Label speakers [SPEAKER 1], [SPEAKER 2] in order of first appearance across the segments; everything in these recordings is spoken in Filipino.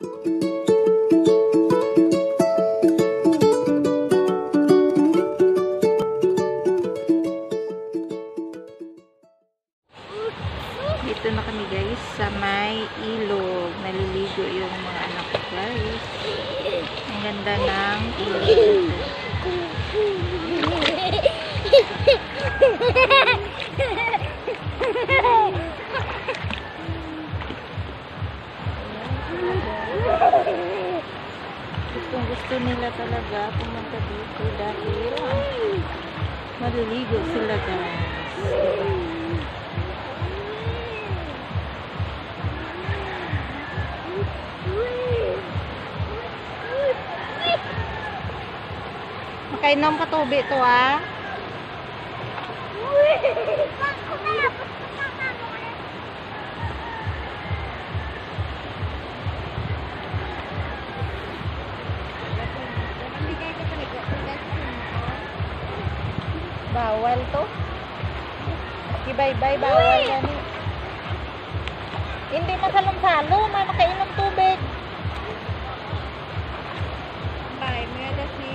[SPEAKER 1] Dito na kami guys sa may ilog. Naliligo yung mga anak ko guys. Ang ganda ng ilog. Gusto nila talaga pumunta dito dahil maliligo sila guys. Makainom ka tubig to ah. Bawal to. Kibay-bay, bawal yan eh. Hindi masalong-salo, makainom tubig. Bye, may ada si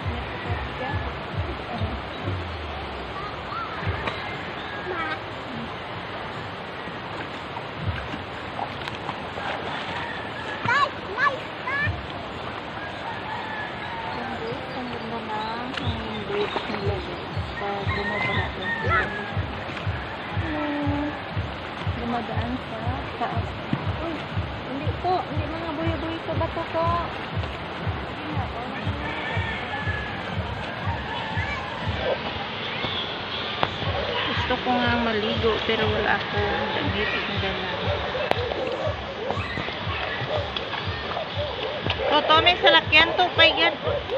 [SPEAKER 1] dumadaan sa taas. Uy, hindi to. Hindi mga buyo-buyo to. Bato to. Gusto ko nga maligo pero wala akong damit ng dala. Toto, may salakyan to. Paigan.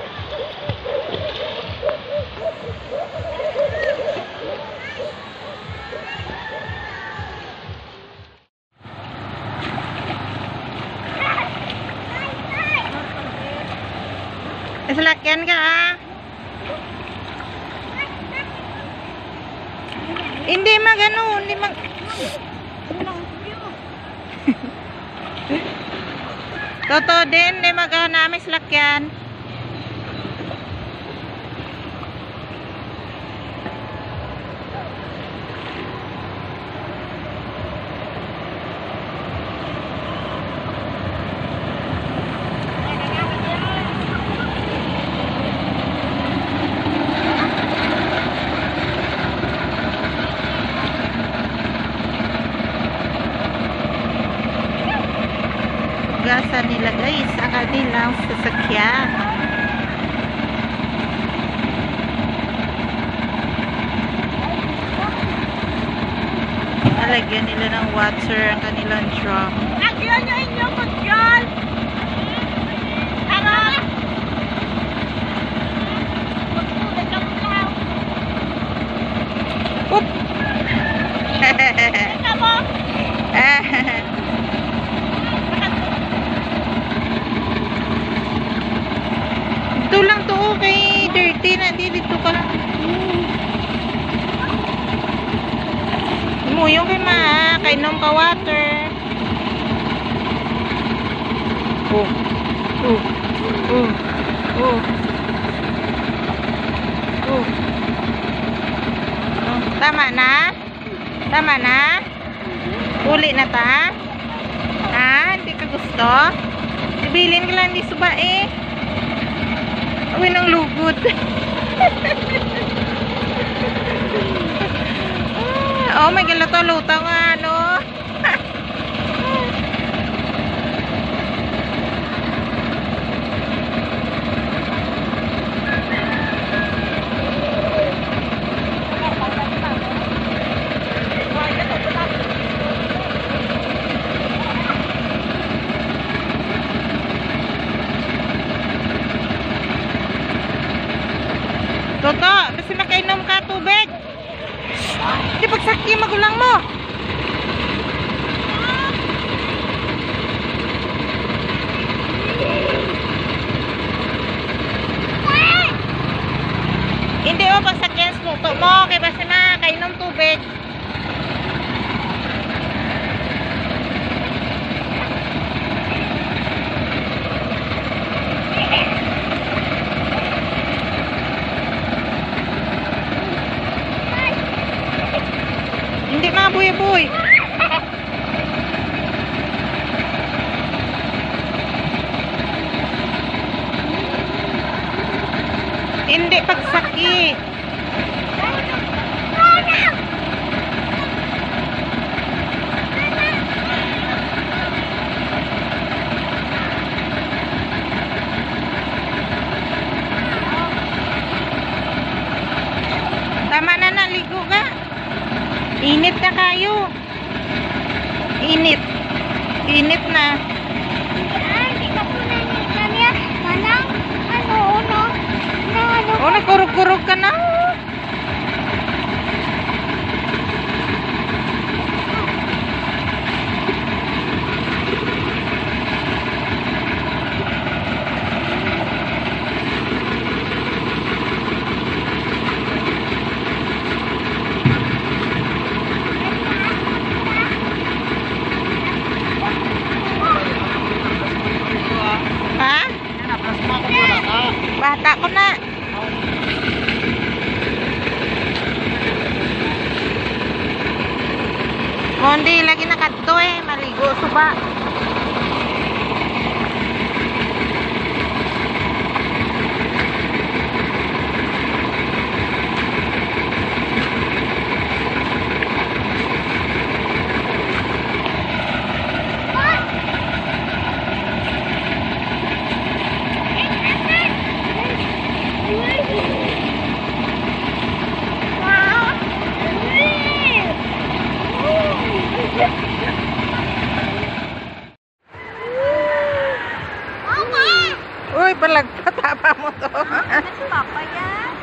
[SPEAKER 1] Salakyan ka ah. Hindi magano, hindi mag Toto din, hindi magana may salakyan. Gasa nila guys ang kanilang sasakyan. Nalagyan nila ng water ang kanilang drum. Lagyan nyo inyong kutsyon! Tara! Oop! Ito mo! Ito lang to, okay. Dirty na. Dito ka lang. Umuyong kay ma. Kainom ka water. Oh. Oh. Oh. Oh. Oh. Oh. Tama na? Tama na? Uli na ta? Ha? Hindi ka gusto? Ibilin ka lang di suba eh. Uwi ng lugod. Oh my God, luto-luto nga, no? Toto, kasi makainom ka tubig. Di pagsaki magulang mo. Hindi mo pagsakyan sa luto mo. Kaya basta makainom tubig. Hindi pagsakit. Tama na, naligo ka. Init na kayo. Init. Init na. Oh, nagkurog-kurog ka na. Ha? Bata ko na. Mondi lagi nakadto maligo suba. Uy, palagpatapa mo to.
[SPEAKER 2] Papa yan.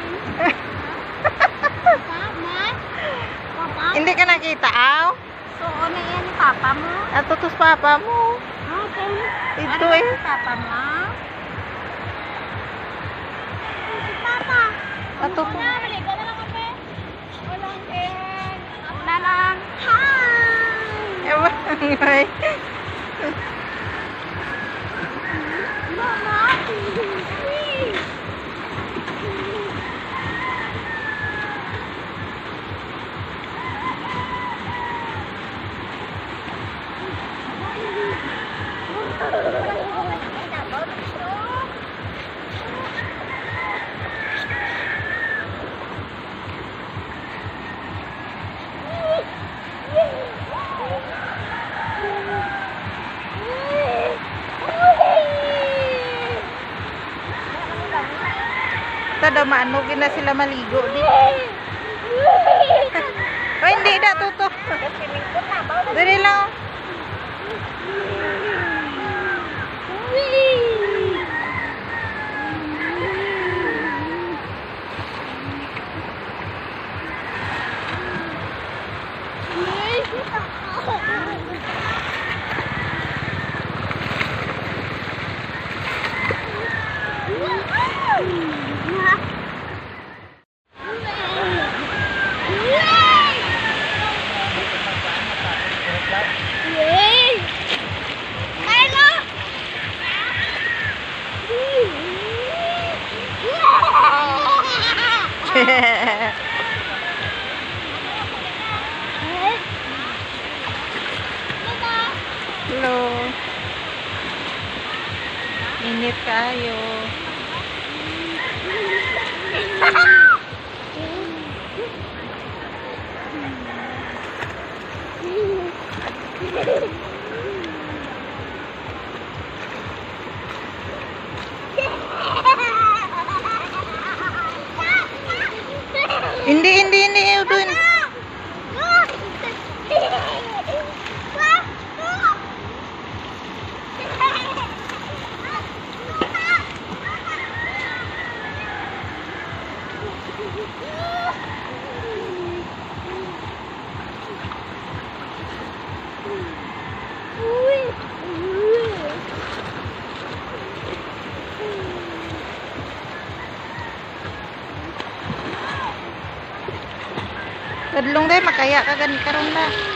[SPEAKER 1] Hindi ka nakita, aw?
[SPEAKER 2] So, ano yan ni papa mo?
[SPEAKER 1] Atutos papa mo.
[SPEAKER 2] Okay.
[SPEAKER 1] Ito
[SPEAKER 2] ano si papa mo? Si papa.
[SPEAKER 1] Atutos.
[SPEAKER 2] Maligo na lang kami. Walang yan. Na lang. Hi!
[SPEAKER 1] Ewan, ay.
[SPEAKER 2] Mama!
[SPEAKER 1] Tada maanugin na sila maligo di. Oh, hindi na tuto. Dali lang. Hello. Init kayo. Hindi dun. Kadlong day makaya ka gani karon na.